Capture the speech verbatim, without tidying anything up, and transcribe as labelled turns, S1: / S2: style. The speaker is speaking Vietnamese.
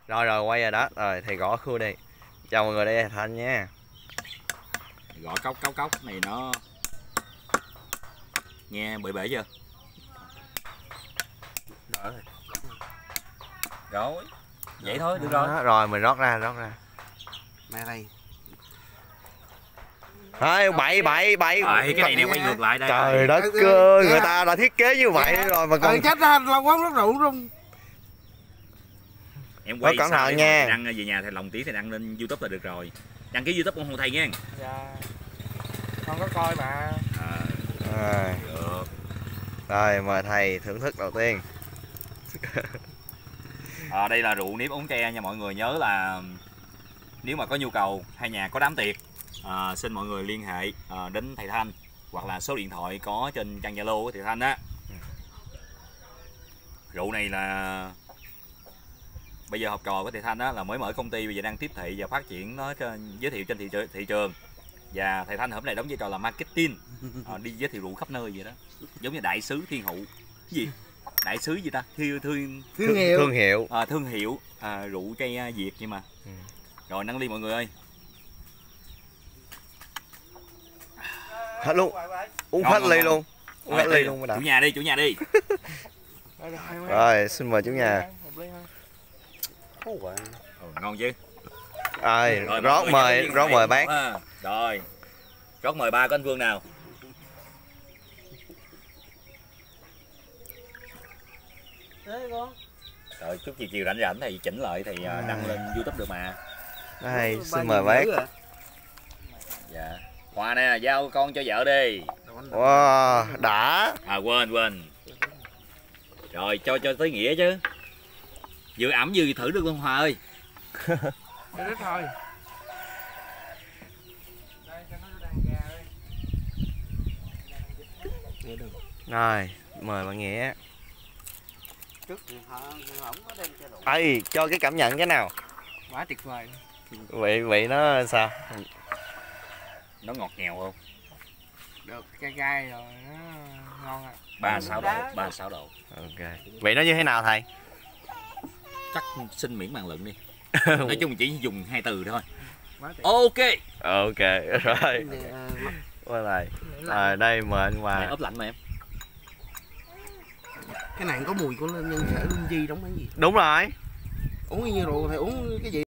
S1: Rồi rồi quay rồi đó. Rồi thầy gõ khua đi. Chào mọi người, đây là Thanh nha.
S2: Gõ cốc cốc cốc này nó nghe bể bể chưa?
S3: Đỡ rồi.
S2: Rồi. Vậy thôi, được rồi.
S1: Đó, rồi mình rót ra, rót ra.
S3: Mẹ đây.
S1: Thôi bậy bậy bậy.
S2: Rồi cái này nè quay ngược lại đây.
S1: Trời đất ơi, người ta đã thiết kế như vậy rồi mà còn.
S3: Ờ, chết ra lâu quá rất rượu luôn.
S2: Em quay
S1: cẩn
S2: sao
S1: thận
S2: để
S1: nha.
S2: đăng về nhà thì lòng tí thì đăng lên YouTube là được rồi. Đăng ký YouTube của thầy nha.
S4: Dạ. Con có coi mà.
S2: À,
S1: Rồi.
S2: được.
S1: Rồi mời thầy thưởng thức đầu tiên.
S2: À, đây là rượu nếp uống tre nha mọi người, nhớ là nếu mà có nhu cầu hay nhà có đám tiệc à, xin mọi người liên hệ à, đến thầy Thanh hoặc là số điện thoại có trên trang Zalo của thầy Thanh á. Rượu này là bây giờ học trò của thầy Thanh á là mới mở công ty, bây giờ đang tiếp thị và phát triển nó trên, giới thiệu trên thị, thị trường. Và thầy Thanh hôm nay đóng vai trò là marketing, à, đi giới thiệu rượu khắp nơi vậy đó, giống như đại sứ thiên hậu cái gì đại sứ gì ta thương thương
S3: Thương hiệu.
S1: Thương hiệu.
S2: à, thương hiệu à, rượu cây Việt vậy mà.
S1: Ừ.
S2: Rồi nâng ly mọi người ơi.
S1: Hết luôn. Uống
S2: Ngon,
S1: hết
S2: ngon,
S1: ly
S2: ngon.
S1: luôn. Uống hết ly luôn mới
S2: Chủ
S1: đã.
S2: nhà đi, chủ nhà đi.
S1: Rồi xin mời chủ nhà.
S3: Ồ, wow.
S2: Ừ, ngon chứ.
S1: Rồi
S2: Rồi,
S1: rót
S2: mọi
S1: mời,
S2: người
S1: rót mời bác.
S2: à, rồi rót mời ba của anh Vương nào. Rồi chút chiều chiều rảnh rảnh thì chỉnh lại thì à, đăng lên YouTube được mà.
S1: Đây xin mời bác.
S2: Dạ. Hoa nè, giao con cho vợ đi.
S1: Wow, đã.
S2: À quên quên. Rồi cho cho tới nghĩa chứ. Vừa ẩm vừa thử được luôn Hòa ơi.
S4: Để thôi.
S1: Rồi mời bạn Nghĩa.
S3: Trước thì họ không có đem chai rượu.
S1: Ê, cho cái cảm nhận cái nào?
S4: Quá tuyệt vời.
S1: Vị vị nó sao?
S2: Nó ngọt ngào không?
S4: Được cay cay rồi nó ngon ạ.
S2: ba sáu độ, ba mươi sáu độ.
S1: Ok. Vị nó như thế nào thầy?
S2: Chắc xin miễn bàn luận đi. Nói chung chỉ dùng hai từ thôi.
S4: Quá tuyệt.
S2: Ok.
S1: Ok, rồi. Qua lại. Rồi đây mời anh
S2: Mày
S1: Hòa.
S2: ốp lạnh mà em.
S3: Cái này có mùi của nhân thể Linh Di đóng cái gì?
S1: Đúng rồi.
S3: Uống như rượu thì uống cái gì?